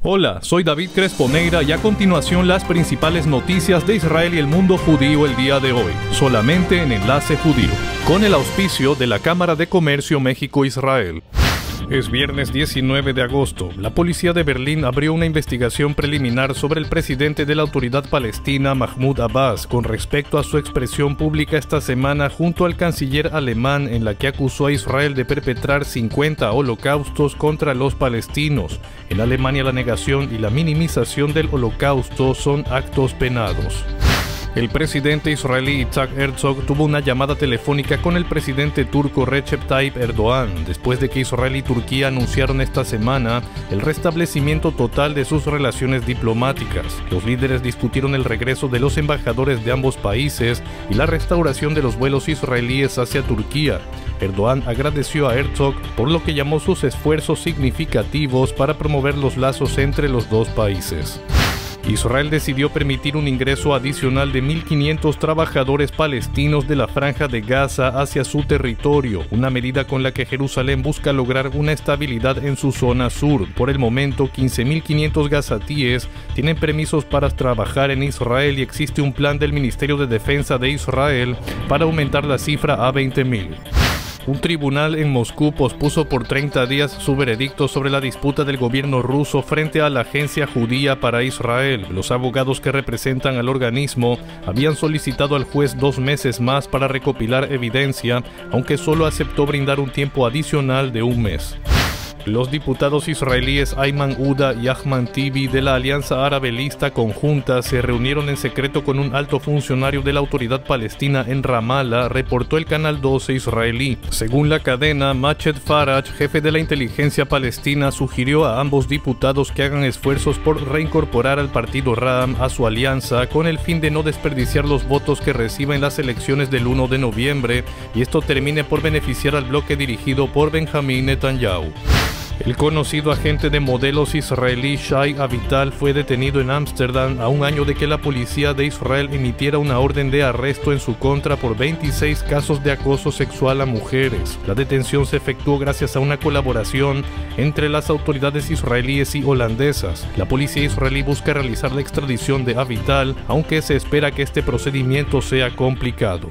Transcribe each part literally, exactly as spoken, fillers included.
Hola, soy David Cresponeira y a continuación las principales noticias de Israel y el mundo judío el día de hoy, solamente en Enlace Judío, con el auspicio de la Cámara de Comercio México-Israel. Es viernes diecinueve de agosto. La policía de Berlín abrió una investigación preliminar sobre el presidente de la Autoridad Palestina, Mahmoud Abbas, con respecto a su expresión pública esta semana junto al canciller alemán en la que acusó a Israel de perpetrar cincuenta holocaustos contra los palestinos. En Alemania la negación y la minimización del holocausto son actos penados. El presidente israelí Yitzhak Herzog tuvo una llamada telefónica con el presidente turco Recep Tayyip Erdogan, después de que Israel y Turquía anunciaron esta semana el restablecimiento total de sus relaciones diplomáticas. Los líderes discutieron el regreso de los embajadores de ambos países y la restauración de los vuelos israelíes hacia Turquía. Erdogan agradeció a Herzog por lo que llamó sus esfuerzos significativos para promover los lazos entre los dos países. Israel decidió permitir un ingreso adicional de mil quinientos trabajadores palestinos de la Franja de Gaza hacia su territorio, una medida con la que Jerusalén busca lograr una estabilidad en su zona sur. Por el momento, quince mil quinientos gazatíes tienen permisos para trabajar en Israel y existe un plan del Ministerio de Defensa de Israel para aumentar la cifra a veinte mil. Un tribunal en Moscú pospuso por treinta días su veredicto sobre la disputa del gobierno ruso frente a la Agencia Judía para Israel. Los abogados que representan al organismo habían solicitado al juez dos meses más para recopilar evidencia, aunque solo aceptó brindar un tiempo adicional de un mes. Los diputados israelíes Ayman Uda y Ahmad Tibi de la Alianza Árabe-Lista Conjunta se reunieron en secreto con un alto funcionario de la Autoridad Palestina en Ramallah, reportó el Canal doce israelí. Según la cadena, Mached Faraj, jefe de la inteligencia palestina, sugirió a ambos diputados que hagan esfuerzos por reincorporar al partido Ra'am a su alianza con el fin de no desperdiciar los votos que reciba en las elecciones del uno de noviembre y esto termine por beneficiar al bloque dirigido por Benjamin Netanyahu. El conocido agente de modelos israelí Shai Avital fue detenido en Ámsterdam a un año de que la policía de Israel emitiera una orden de arresto en su contra por veintiséis casos de acoso sexual a mujeres. La detención se efectuó gracias a una colaboración entre las autoridades israelíes y holandesas. La policía israelí busca realizar la extradición de Avital, aunque se espera que este procedimiento sea complicado.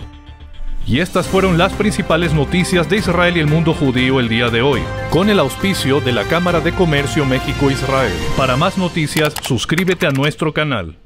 Y estas fueron las principales noticias de Israel y el mundo judío el día de hoy, con el auspicio de la Cámara de Comercio México-Israel. Para más noticias, suscríbete a nuestro canal.